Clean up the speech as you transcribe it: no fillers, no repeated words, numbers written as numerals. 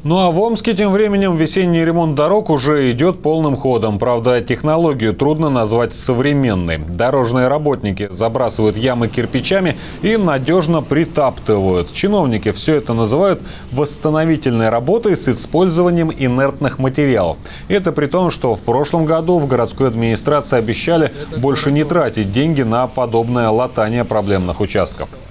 Ну а в Омске тем временем весенний ремонт дорог уже идет полным ходом. Правда, технологию трудно назвать современной. Дорожные работники забрасывают ямы кирпичами и надежно притаптывают. Чиновники все это называют восстановительной работой с использованием инертных материалов. Это при том, что в прошлом году в городской администрации обещали больше не тратить деньги на подобное латание проблемных участков.